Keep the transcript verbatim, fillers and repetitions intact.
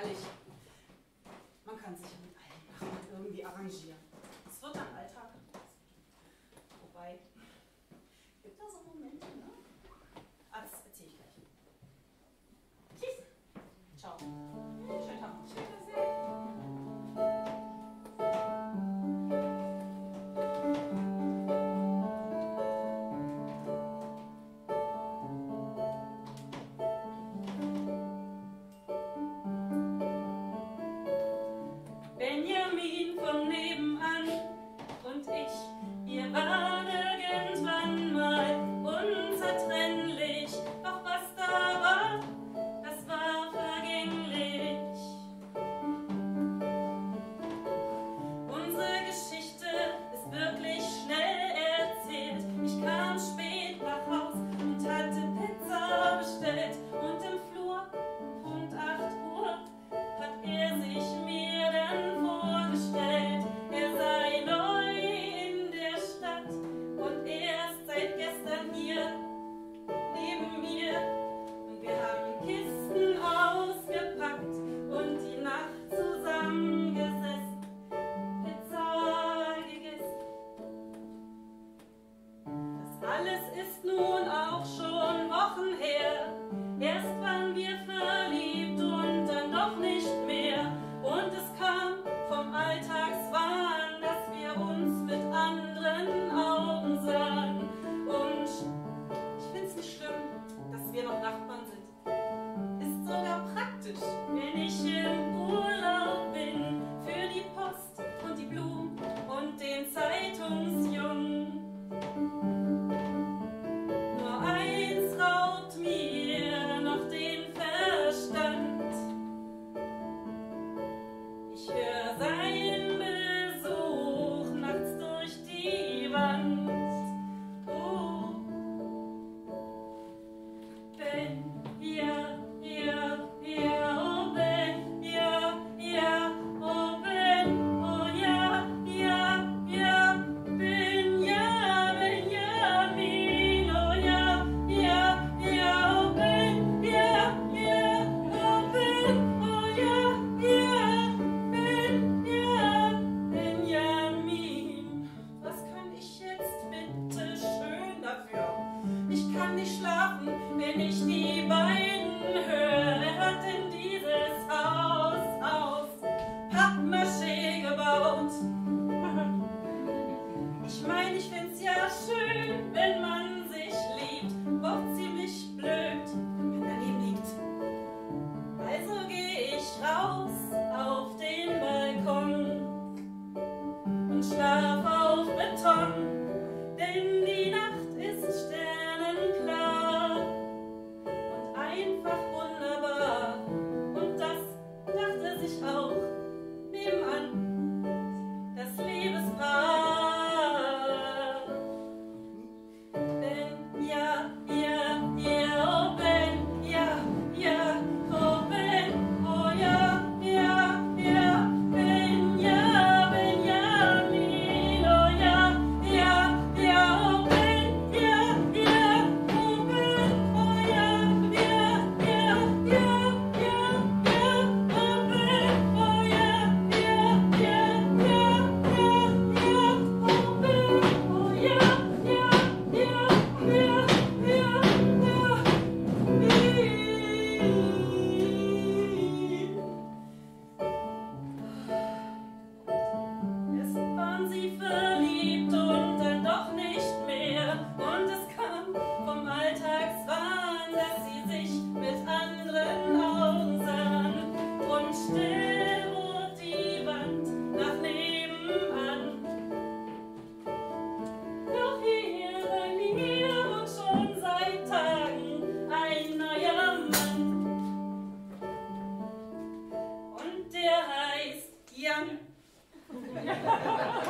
ehrlich, man kann sich mit allen Sachen irgendwie arrangieren. Es wird dann Alltag. Wobei, gibt da so Momente, ne? Ah, das erzähle ich gleich. Tschüss. Ciao. Schönen Tag noch. Benjamin von nebenan und ich, wir waren irgendwann mal unzertrennlich, doch was da war, das war vergänglich. Unsere Geschichte ist wirklich schnell erzählt. Ich kam spät nach Haus und hatte Pizza bestellt und im Flur um Punkt acht Uhr hat er sich mir dann vorgestellt. Er sei neu in der Stadt und erst seit gestern hier neben mir. Und wir haben Kisten ausgepackt und die Nacht zusammengesessen, Pizza gegessen. Das alles ist nun auch schon Wochen her. Erst waren wir verliebt und dann doch nicht mehr. Und es kam vom Alltagswahn, dass wir uns mit anderen Augen sahen. Und ich find's nicht schlimm, dass wir noch Nachbarn sind. Ist sogar praktisch, wenn ich im Urlaub bin, für die Post und die Blumen und den Zeitungsjungen. Nur eins raubt mir noch den Verstand. Ich höre seinen Besuch nachts durch die Wand. Oh, Ben, ja, ja, ja, oh Ben, ja, ja, oh Ben, oh ja, ja, ja, Ben, ja, Benjamin, oh ja, ja, ja, oh Ben, ja, ja, oh Ben, oh ja, ja, Ben, ja, Benjamin. Was kann ich jetzt bitte schön dafür? Ich kann nicht schlafen, wenn ich die beiden höre. Er hat in dieses Haus aus Pappmaché gebaut. Ich meine, ich find's ja schön, wenn man sich liebt, auch ziemlich blöd, wenn daneben liegt. Also geh ich raus auf den Balkon und schlaf auf Beton, denn die Nacht ist sternenklar und einfach wunderbar. Und das dachte sich auch nebenan das Liebespaar. Ben, ja, ja, ja, oh Ben, ja, ja, oh Ben, oh ja, ja, ja, Ben, ja, Benjamin, oh ja, ja, ja, oh Ben, ja, ja, oh Ben, oh ja, ja, ja, ja, ja, ja, oh Ben, oh ja, ja, ja, ja, ja, ja, oh Ben, oh ja, ja, ja, ja, ja, ja. Erst waren sie verliebt und dann doch nicht mehr. Und es kam vom Alltagswahn, dass sie sich mit anderen Augen sahen. Und still wurde die Wand nach nebenan. Doch hier bei mir wohnt schon seit Tagen ein neuer Mann. Und der heißt Jan.